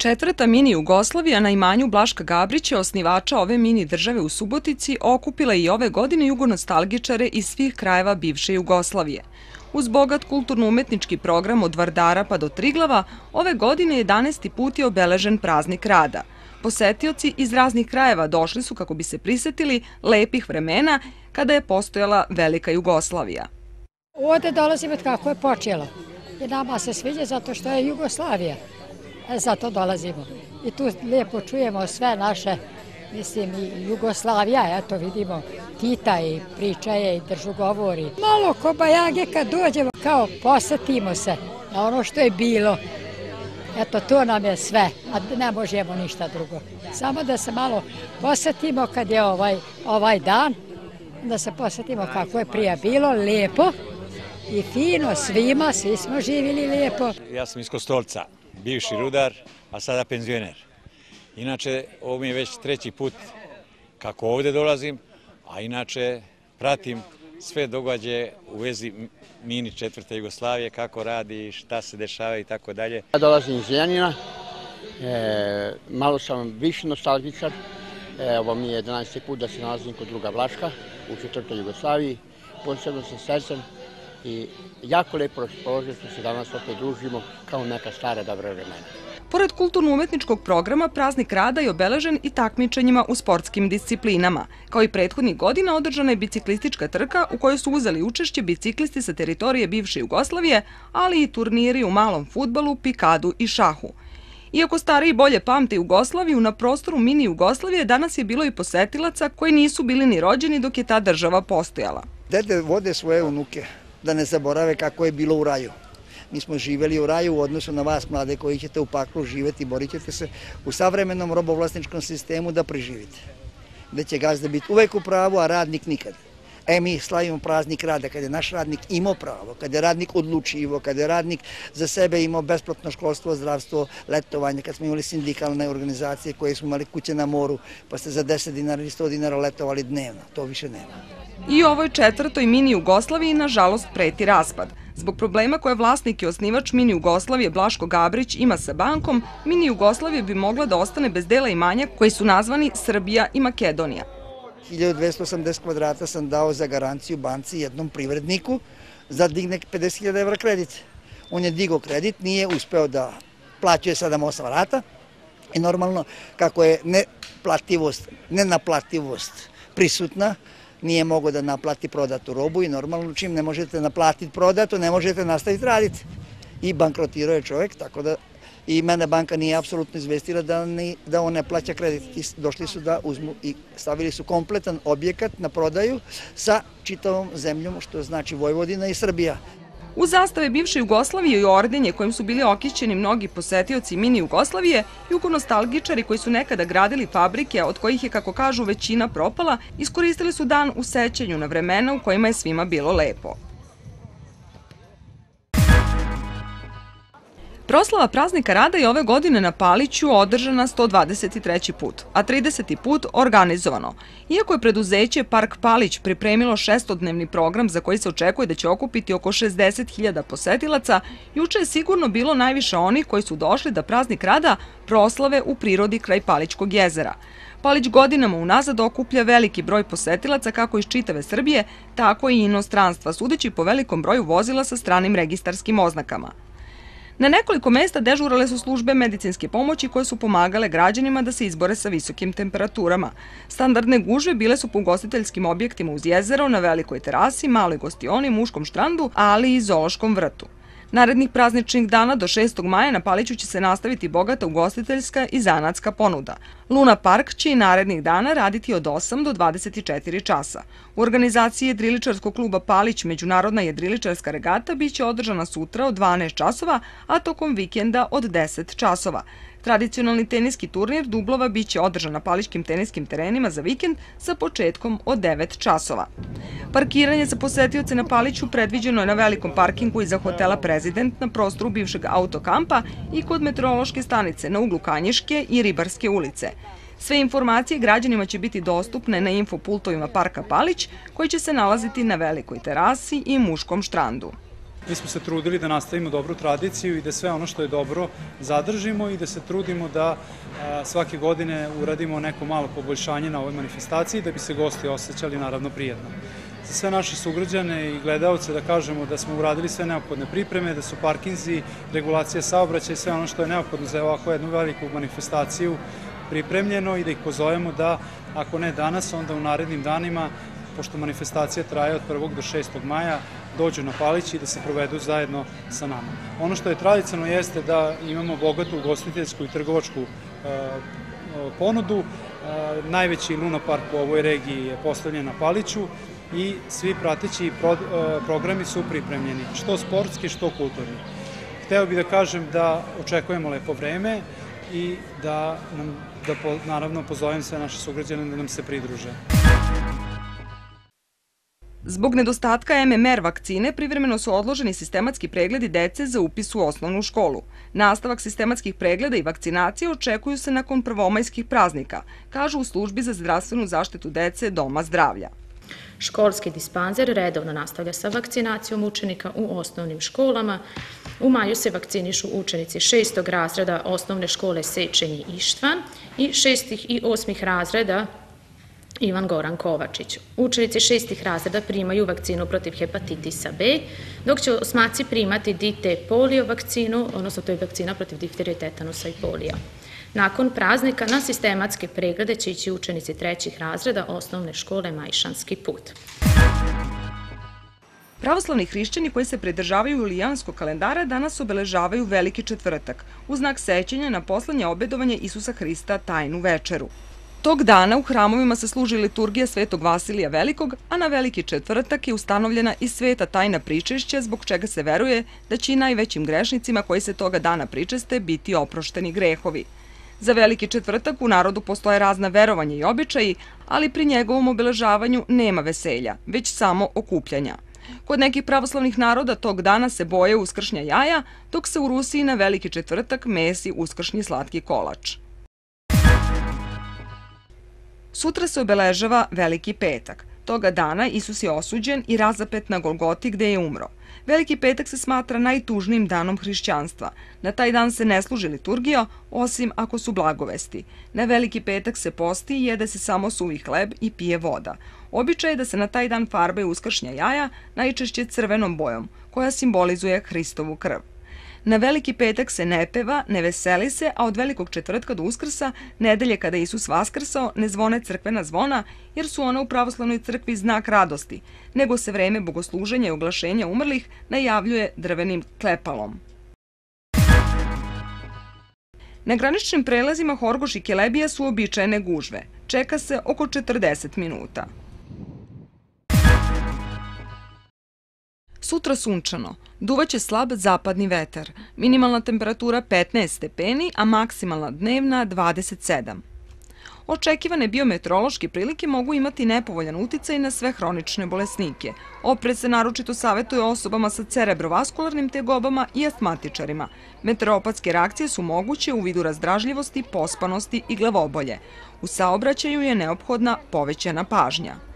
Četvrta mini Jugoslavija na imanju Blaška Gabrića, osnivača ove mini države u Subotici, okupila i ove godine jugonostalgičare iz svih krajeva bivše Jugoslavije. Uz bogat kulturno-umetnički program od Vardara pa do Triglava, ove godine 11. put je obeležen praznik rada. Posetioci iz raznih krajeva došli su kako bi se prisetili lepih vremena kada je postojala velika Jugoslavija. Ovdje dolazimo kako je počelo i nama se sviđa zato što je Jugoslavija. Zato dolazimo. I tu lijepo čujemo sve naše, mislim, i Jugoslavija, eto vidimo Tita i pričaje i držu govori. Malo ko bajage kad dođemo, kao posetimo se na ono što je bilo. Eto, to nam je sve, a ne možemo ništa drugo. Samo da se malo posetimo kad je ovaj dan, da se posetimo kako je prije bilo, lijepo i fino svima, svi smo živjeli lijepo. Ja sam iz Kostolca, bivši rudar, a sada penzioner. Inače, ovo mi je već treći put kako ovdje dolazim, a inače pratim sve događaje u vezi mini četvrte Jugoslavije, kako radi, šta se dešava i tako dalje. Ja dolazim iz Zrenjanina, malo sam viši nostalgičar, ovo mi je 11. put da se nalazim kod druga Vlaška u četvrtoj Jugoslaviji, posebno sa srcem i jako lepo raspoložen što se danas opet družimo kao neka stara dobra vremena. Pored kulturno-umetničkog programa, praznik rada je obeležen i takmičenjima u sportskim disciplinama. Kao i prethodnih godina održana je biciklistička trka u kojoj su uzeli učešće biciklisti sa teritorije bivše Jugoslavije, ali i turniri u malom fudbalu, pikadu i šahu. Iako stariji bolje pamte Jugoslaviju, na prostoru mini Jugoslavije danas je bilo i posetilaca koji nisu bili ni rođeni dok je ta država postojala. Dede vode svoje unuke da ne zaborave kako je bilo u raju. Mi smo živjeli u raju u odnosu na vas, mlade, koji ćete u paklu živjeti i borit ćete se u savremenom robovlasničkom sistemu da preživite. Gde će gazda biti uvek u pravu, a radnik nikad. Mi slavimo praznik rada, kada je naš radnik imao pravo, kada je radnik odlučivo, kada je radnik za sebe imao besplatno školstvo, zdravstvo, letovanje, kad smo imali sindikalne organizacije koje smo imali kuće na moru, pa ste za 10 dinara ili 100 dinara letovali dnevno. To više nema. I ovoj četvrtoj mini Jugoslaviji, nažalost, preti raspad. Zbog problema koje vlasnik i osnivač mini Jugoslavije Blaško Gabrić ima sa bankom, mini Jugoslavija bi mogla da ostane bez dela imanja koji su nazvani Srbija i Makedonija. 1280 kvadrata sam dao za garanciju banci jednom privredniku za digne 50.000 evra kredit. On je digao kredit, nije uspeo da plaćuje 7-8 rata i normalno kako je nenaplativost prisutna, nije mogao da naplati prodatu robu i normalno čim ne možete naplatiti prodatu, ne možete nastaviti raditi. I bankrotirao je čovjek, tako da i mene banka nije apsolutno izvestila da on ne plaća kredit. Došli su da uzmu i stavili su kompletan objekat na prodaju sa čitavom zemljom, što znači Vojvodina i Srbija. U zastave bivše Jugoslavije i ordenje kojim su bili okićeni mnogi posetioci mini Jugoslavije, jugonostalgičari koji su nekada gradili fabrike, od kojih je, kako kažu, većina propala, iskoristili su dan u sećanju na vremena u kojima je svima bilo lepo. Proslava praznika rada je ove godine na Paliću održana 123. put, a 30. put organizovano. Iako je preduzeće Park Palić pripremilo 6-dnevni program za koji se očekuje da će okupiti oko 60.000 posetilaca, juče je sigurno bilo najviše onih koji su došli da praznik rada proslave u prirodi kraj Palićkog jezera. Palić godinama unazad okuplja veliki broj posetilaca kako iz čitave Srbije, tako i inostranstva, sudeći po velikom broju vozila sa stranim registarskim oznakama. Na nekoliko mesta dežurale su službe medicinske pomoći koje su pomagale građanima da se izbore sa visokim temperaturama. Standardne gužve bile su po ugostiteljskim objektima uz jezero, na velikoj terasi, maloj gostioni, muškom štrandu, ali i zoološkom vrtu. Narednih prazničnih dana do 6. maja na Paliću će se nastaviti bogata ugostiteljska i zanatska ponuda. Luna Park će i narednih dana raditi od 8 do 24 časa. U organizaciji jedriličarskog kluba Palić Međunarodna jedriličarska regata biće održana sutra od 12 časova, a tokom vikenda od 10 časova. Tradicionalni teniski turnir dublova biće održan na palićkim teniskim terenima za vikend sa početkom od 9 časova. Parkiranje za posetioce na Paliću predviđeno je na velikom parkingu iza hotela Prezident na prostoru bivšeg autokampa i kod meteorološke stanice na uglu Kanjiške i Ribarske ulice. Sve informacije građanima će biti dostupne na infopultovima Parka Palić, koji će se nalaziti na velikoj terasi i muškom štrandu. Mi smo se trudili da nastavimo dobru tradiciju i da sve ono što je dobro zadržimo i da se trudimo da svake godine uradimo neko malo poboljšanje na ovoj manifestaciji da bi se gosti osjećali naravno prijatno. Za sve naše sugrađane i gledaoce da kažemo da smo uradili sve neophodne pripreme, da su parkinzi, regulacija saobraćaja i sve ono što je neophodno za ovako jednu veliku manifestaciju pripremljeno i da ih pozovemo da, ako ne danas, onda u narednim danima, pošto manifestacija traje od 1. do 6. maja, dođu na Palić i da se provedu zajedno sa nama. Ono što je tradicionalno jeste da imamo bogatu ugostiteljsku i trgovačku ponudu. Najveći lunopark u ovoj regiji je postavljen na Paliću i svi prateći programi su pripremljeni, što sportski, što kulturni. Hteo bih da kažem da očekujemo lepo vreme i da naravno pozovem sve naše sugrađane da nam se pridruže. Zbog nedostatka MMR vakcine privremeno su odloženi sistematski pregledi dece za upis u osnovnu školu. Nastavak sistematskih pregleda i vakcinacije očekuju se nakon prvomajskih praznika, kažu u službi za zdravstvenu zaštitu dece Doma zdravlja. Školski dispanzer redovno nastavlja sa vakcinacijom učenika u osnovnim školama. U maju se vakcinišu učenici 6. razreda osnovne škole Sečenji Ištvan i 6. i 8. razreda Ivan Goran Kovačić. Učenici 6. razreda primaju vakcinu protiv hepatitisa B, dok će osmaci primati DT polio vakcinu, odnosno to je vakcina protiv difterije, tetanusa i polija. Nakon praznika na sistematske preglede će ići učenici 3. razreda osnovne škole Majšanski put. Pravoslavni hrišćani koji se pridržavaju julijanskog kalendara danas obeležavaju Veliki četvrtak, u znak sećanja na poslednje obedovanje Isusa Hrista, tajnu večeru. Tog dana u hramovima se služi liturgija Svetog Vasilija Velikog, a na Veliki četvrtak je ustanovljena i sveta tajna pričešća, zbog čega se veruje da će i najvećim grešnicima koji se toga dana pričeste biti oprošteni grehovi. Za Veliki četvrtak u narodu postoje razna verovanja i običaji, ali pri njegovom obeležavanju nema veselja, već samo okupljanja. Kod nekih pravoslavnih naroda tog dana se boje uskršnja jaja, dok se u Rusiji na Veliki četvrtak mesi uskršnji slatki kolač. Sutra se obeležava Veliki petak. Toga dana Isus je osuđen i razapet na Golgoti gde je umro. Veliki petak se smatra najtužnijim danom hrišćanstva. Na taj dan se ne služi liturgija, osim ako su blagovesti. Na Veliki petak se posti i jede se samo suvi hleb i pije voda. Običaj je da se na taj dan farbaju uskršnja jaja, najčešće crvenom bojom, koja simbolizuje Hristovu krv. Na Veliki petak se ne peva, ne veseli se, a od Velikog četvrtka do Uskrsa, nedelje kada je Isus vaskrsao, ne zvone crkvena zvona, jer su ona u pravoslavnoj crkvi znak radosti, nego se vreme bogosluženja i oglašenja umrlih najavljuje drvenim klepalom. Na graničnim prelazima Horgoš i Kelebija su uobičajene gužve. Čeka se oko 40 minuta. Sutra sunčano, duvaće slab zapadni vetar, minimalna temperatura 15 stepeni, a maksimalna dnevna 27. Očekivane biometeorološke prilike mogu imati nepovoljan uticaj na sve hronične bolesnike. Oprez se naročito savetuje osobama sa cerebrovaskularnim tegobama i astmatičarima. Meteoropatske reakcije su moguće u vidu razdražljivosti, pospanosti i glavobolje. U saobraćaju je neophodna povećana pažnja.